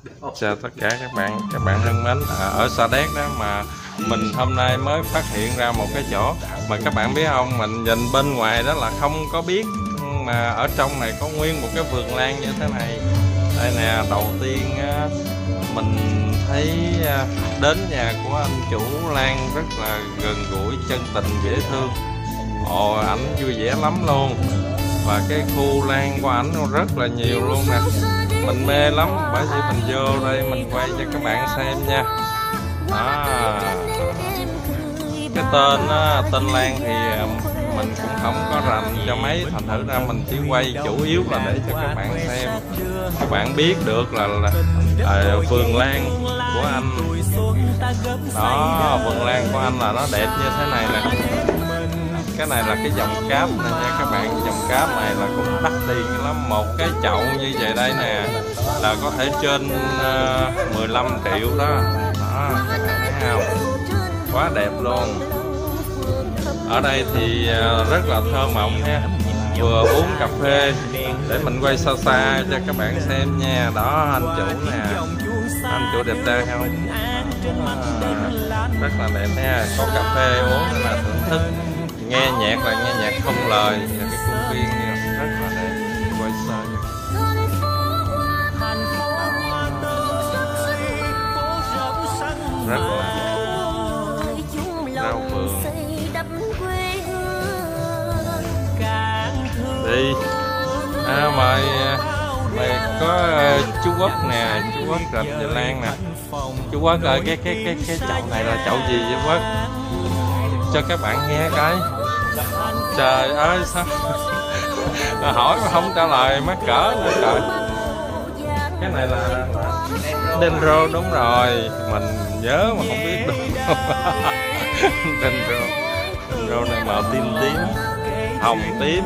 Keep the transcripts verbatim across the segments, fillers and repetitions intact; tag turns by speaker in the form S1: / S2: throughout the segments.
S1: Chào tất cả các bạn, các bạn thân mến. À, ở Sa Đéc đó mà mình hôm nay mới phát hiện ra một cái chỗ mà các bạn biết không, mình nhìn bên ngoài đó là không có biết mà ở trong này có nguyên một cái vườn lan như thế này. Đây nè, đầu tiên á, mình thấy đến nhà của anh chủ lan rất là gần gũi, chân tình, dễ thương. Ồ, ảnh vui vẻ lắm luôn. Và cái khu lan của ảnh rất là nhiều luôn nè, mình mê lắm, bởi vì mình vô đây mình quay cho các bạn xem nha. Đó, cái tên á, tên lan thì mình cũng không có rành cho mấy, thành thử ra mình chỉ quay chủ yếu là để cho các bạn xem, các bạn biết được là, là à, vườn lan của anh đó, vườn lan của anh là nó đẹp như thế này nè. Cái này là cái dòng cáp nè nha các bạn, dòng cáp này là cũng đắt tiền lắm. Một cái chậu như vậy đây nè là có thể trên uh, mười lăm triệu đó. Đó, các bạn thấy không? Quá đẹp luôn. Ở đây thì uh, rất là thơ mộng ha. Vừa uống cà phê để mình quay xa xa cho các bạn xem nha. Đó, anh chủ nè, anh chủ đẹp trai không? À, rất là đẹp nha. Có cà phê uống là thưởng thức, nghe nhạc là nghe nhạc không lời. Và cái công viên rất là đẹp, quay xa nha. Rất là rau vườn. Đi à, mời mời có uh, chú Quốc nè, chú Quốc rập về lan nè. Chú Quốc ơi, cái cái cái cái chậu này là chậu gì vậy Quốc? Cho các bạn nghe cái. Trời ơi sao hỏi mà không trả lời, mắc cỡ nữa trời. Cái này là, là dendro, đúng rồi, mình nhớ mà không biết được. Dendro, dendro này màu tím tím, hồng tím,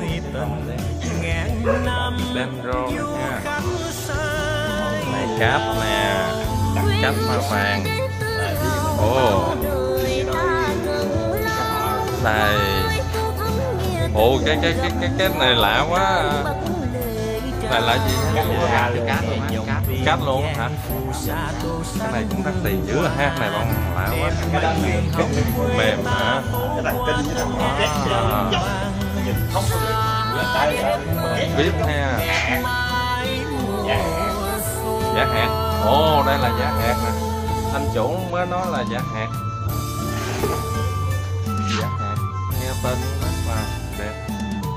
S1: dendro nha. Này cáp nè, cáp hoa vàng. Ồ, này, ồ cái cái cái cái cái này lạ quá. Này là gì? Cát, cát, cát luôn hả? Cái này cũng đắt tiền dữ ha, này bông lạ quá. Mềm hả? Biết ha. Giả hạt. Ồ, đây là giả hạt nè. Anh chủ mới nói là giả hạt. Giả hạt, nghe tên rất là đẹp.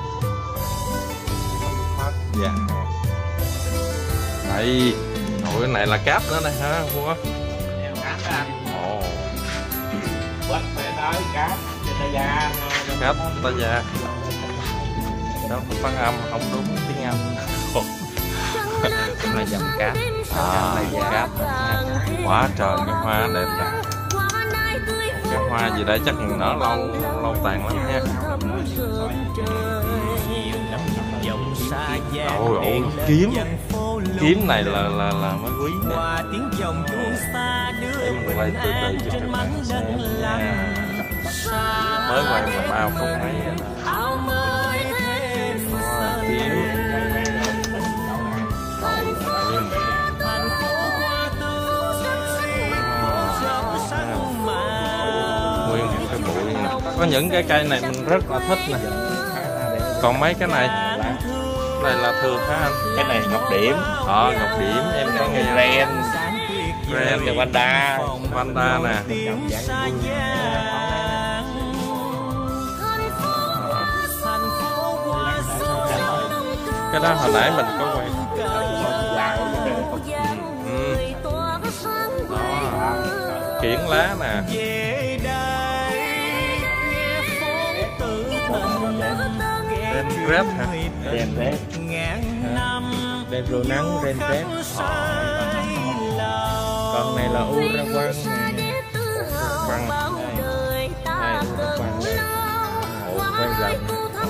S1: Dạ. Đây, cái này là cáp nữa đây hả Quốc?
S2: Cáp đó anh.
S1: Ồ.
S2: Quất phải nói cáp cho ta già.
S1: Cáp ta già. Đó, phát âm không đúng tiếng Anh.
S2: Là dòng cáp.
S1: À, cáp. Quá trời cái hoa đẹp nè. Cái hoa gì đây chắc nở lâu lâu tàn lắm nha. Ôi ôi, kiếm kiếm này là là là mới quý nè. Để mình quay từ từ cho các bạn xem nha. Mới quay mà bao phút mấy rồi. Kiếm nguyên một cái bụi nè. Có những cái cây này mình rất là thích nè. Còn mấy cái này này là thường hả anh?
S2: Cái này ngọc điểm.
S1: Ờ, ngọc điểm em có nghe.
S2: Ren,
S1: Ren
S2: là Vanda,
S1: Vanda nè. Cái đó hồi nãy mình có quay. Ừ. Đó. Kiển lá nè. Ren red hả?
S2: Ren red. Ren rô nắng, ren red. Còn này là u ra quang.
S1: Quang.
S2: Đây, quang đây. Ồ, quang rộng.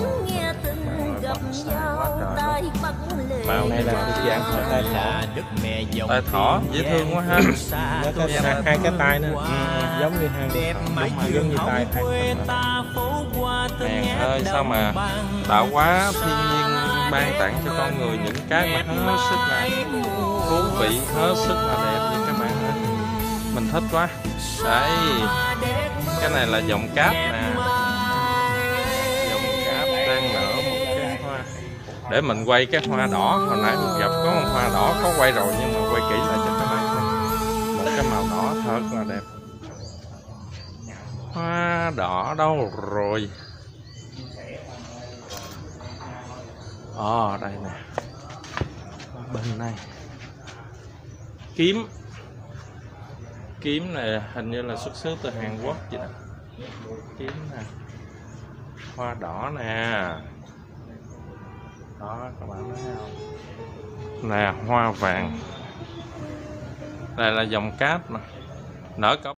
S1: Màu
S2: này là cái dạng tai thỏ.
S1: Tai thỏ dễ thương quá ha.
S2: Nó có hai, hai cái tai nữa. Ừ, giống như hai đúng, giống như tai hai.
S1: Hèn ơi, sao mà tạo hóa thiên nhiên ban tặng cho con người những cái mà hết sức là thú vị, hết sức là đẹp nha các bạn ơi. Mình thích quá. Đấy, cái này là dòng cáp nè, dòng cáp đang nở một cái hoa. Để mình quay cái hoa đỏ, hồi nãy mình gặp có một hoa đỏ có quay rồi, nhưng mà quay kỹ lại cho các bạn xem. Một cái màu đỏ thật là đẹp. Hoa đỏ đâu rồi? Ồ, đây nè, bên này kiếm kiếm này hình như là xuất xứ từ Hàn Quốc vậy đó. Kiếm nè, hoa đỏ nè, đó các bạn thấy không, nè hoa vàng. Đây là dòng cáp nè, nở cỡ